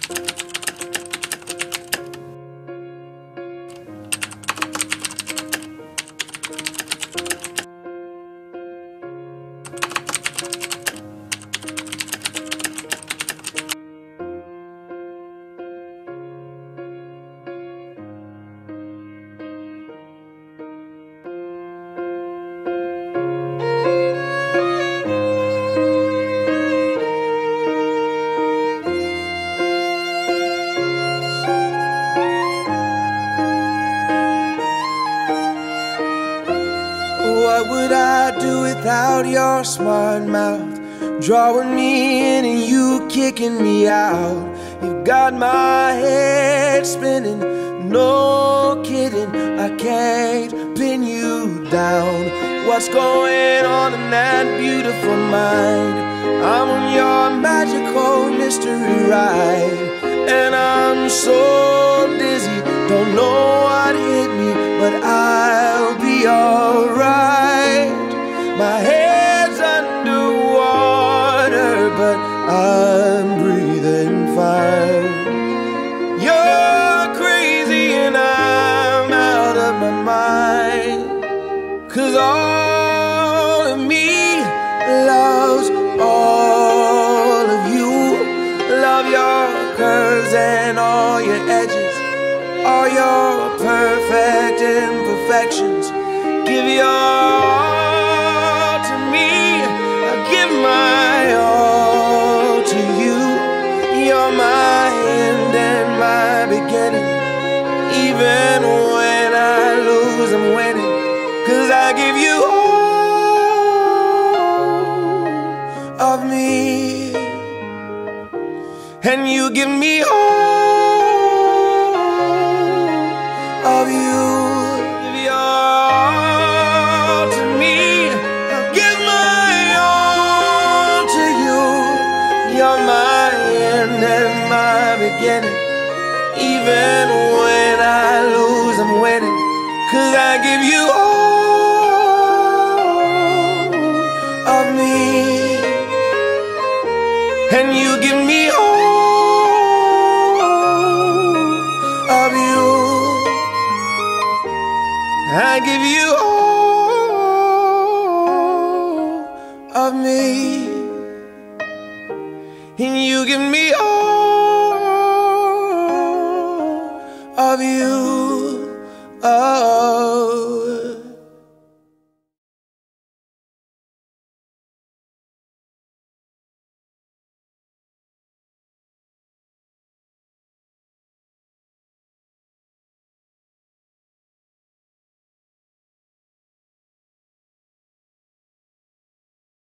What would I do without your smart mouth? Drawing me in and you kicking me out. You got my head spinning, no kidding, I can't pin you down. What's going on in that beautiful mind? I'm on your magical mystery ride, and I'm so dizzy, don't know what hit me, but I'll be alright. My head's underwater, but I'm breathing fine. You're crazy and I'm out of my mind, 'cause all of me loves all of you. Love your curves and all your edges, all your perfect imperfections. Give your all to me, I give my all to you. You're my end and my beginning. Even when I lose, I'm winning, 'cause I give you all of me, and you give me all of you. Give your all to me, I'll give my all to you. You're my end and my beginning. Even when I lose, I'm winning, 'cause I give you all of me, and you give me all of you. I give you all of me, and you give me all of you. Oh.